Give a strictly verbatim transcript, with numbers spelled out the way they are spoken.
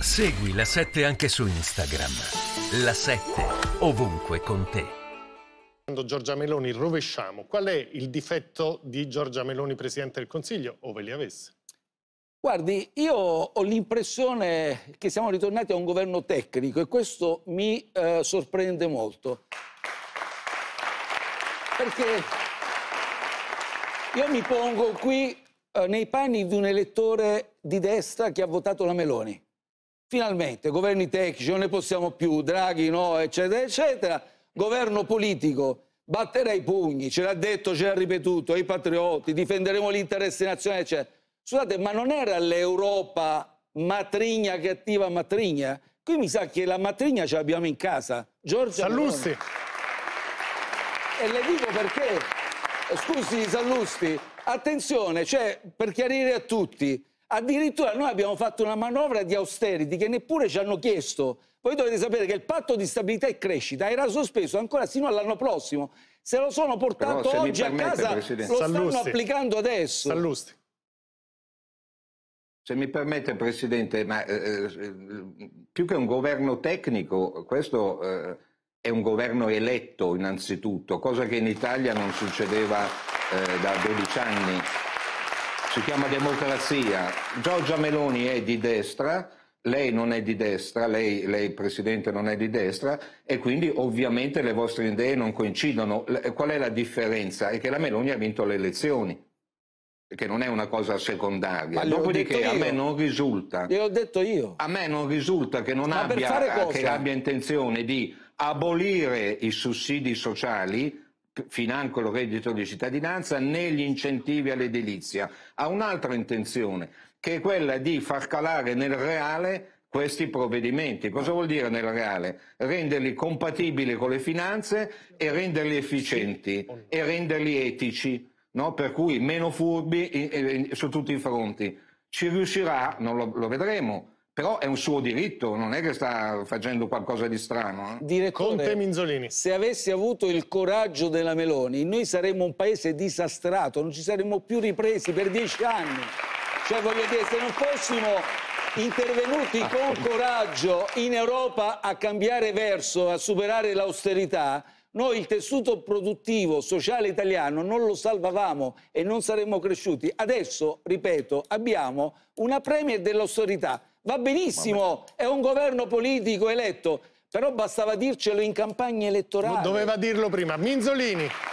Segui La sette anche su Instagram. La sette, ovunque con te. Quando Giorgia Meloni rovesciamo, qual è il difetto di Giorgia Meloni Presidente del Consiglio, ove li avesse? Guardi, io ho l'impressione che siamo ritornati a un governo tecnico e questo mi eh, sorprende molto. Perché io mi pongo qui eh, nei panni di un elettore di destra che ha votato la Meloni. Finalmente, governi tecnici, non ne possiamo più, Draghi no, eccetera, eccetera. Governo politico, batterà i pugni, ce l'ha detto, ce l'ha ripetuto, i patrioti, difenderemo l'interesse nazionale, eccetera. Scusate, ma non era l'Europa matrigna che attiva matrigna? Qui mi sa che la matrigna ce l'abbiamo in casa. Giorgia Sallusti. Meloni. E le dico perché, scusi Sallusti, attenzione, cioè, per chiarire a tutti, addirittura noi abbiamo fatto una manovra di austerity che neppure ci hanno chiesto. Voi dovete sapere che il patto di stabilità e crescita era sospeso ancora sino all'anno prossimo. Se lo sono portato Però, oggi permette, a casa, Presidente. lo Sallusti. stanno applicando adesso. Sallusti. Se mi permette, Presidente, ma eh, più che un governo tecnico, questo eh, è un governo eletto innanzitutto, cosa che in Italia non succedeva eh, da dodici anni. Si chiama democrazia. Giorgia Meloni è di destra, lei non è di destra, lei, lei Presidente non è di destra e quindi ovviamente le vostre idee non coincidono. Qual è la differenza? È che la Meloni ha vinto le elezioni, che non è una cosa secondaria. Dopodiché a me non risulta, gliel'ho detto io. A me non risulta che non abbia, che abbia intenzione di abolire i sussidi sociali, financo il reddito di cittadinanza, né gli incentivi all'edilizia. Ha un'altra intenzione, che è quella di far calare nel reale questi provvedimenti. Cosa vuol dire nel reale? Renderli compatibili con le finanze e renderli efficienti e renderli etici. No? Per cui meno furbi in, in, su tutti i fronti. Ci riuscirà? Non lo, lo vedremo, però è un suo diritto, non è che sta facendo qualcosa di strano. Eh? Direttore, Conte Minzolini. Se avessi avuto il coraggio della Meloni, noi saremmo un paese disastrato, non ci saremmo più ripresi per dieci anni. Cioè, voglio dire, se non fossimo intervenuti con coraggio in Europa a cambiare verso, a superare l'austerità, noi il tessuto produttivo, sociale italiano non lo salvavamo e non saremmo cresciuti. Adesso, ripeto, abbiamo una premier dell'austerità. Va benissimo, è un governo politico eletto, però bastava dircelo in campagna elettorale. Doveva dirlo prima. Minzolini.